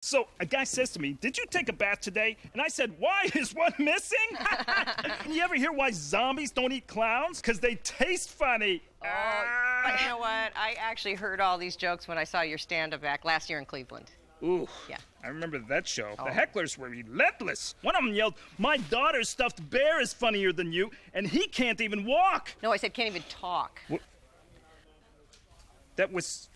So a guy says to me, "Did you take a bath today?" And I said, "Why? Is one missing?" You ever hear why zombies don't eat clowns? Because they taste funny. Oh, but you know what? I actually heard all these jokes when I saw your stand-up act last year in Cleveland. Ooh, yeah. I remember that show. Oh. The hecklers were relentless. One of them yelled, "My daughter's stuffed bear is funnier than you, and he can't even walk." No, I said can't even talk. That was